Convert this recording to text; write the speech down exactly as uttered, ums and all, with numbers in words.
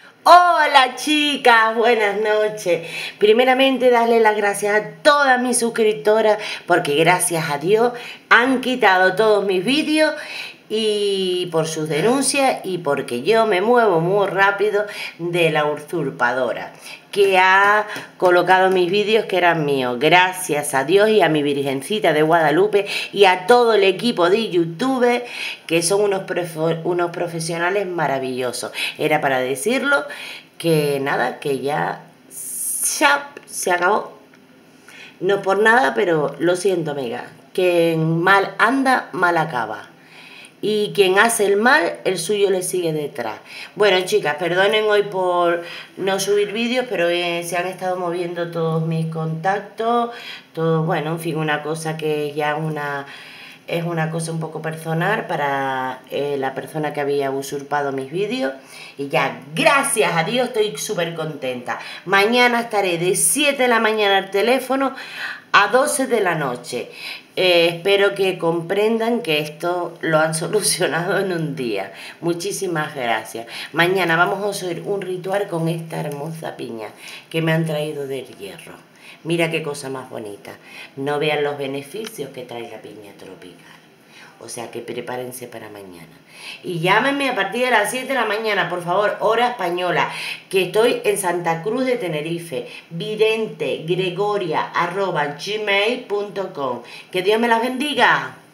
Hola chicas, buenas noches. Primeramente darle las gracias a todas mis suscriptoras porque gracias a Dios han quitado todos mis vídeos y por sus denuncias y porque yo me muevo muy rápido de la usurpadora que ha colocado mis vídeos que eran míos. Gracias a Dios y a mi Virgencita de Guadalupe y a todo el equipo de YouTube que son unos, unos profesionales maravillosos. Era para decirlo que nada, que ya, ya se acabó. No por nada, pero lo siento, amiga. Quien mal anda, mal acaba. Y quien hace el mal, el suyo le sigue detrás. Bueno, chicas, perdonen hoy por no subir vídeos, pero eh, se han estado moviendo todos mis contactos, todo, bueno, en fin, una cosa que ya una, es una cosa un poco personal para eh, la persona que había usurpado mis vídeos. Y ya, gracias a Dios, estoy súper contenta. Mañana estaré de siete de la mañana al teléfono a doce de la noche. Eh, espero que comprendan que esto lo han solucionado en un día. Muchísimas gracias. Mañana vamos a hacer un ritual con esta hermosa piña que me han traído del Hierro. Mira qué cosa más bonita. No vean los beneficios que trae la piña tropical. O sea que prepárense para mañana. Y llámenme a partir de las siete de la mañana, por favor, hora española, que estoy en Santa Cruz de Tenerife. Vidente Gregoria arroba gmail punto com. Que Dios me las bendiga.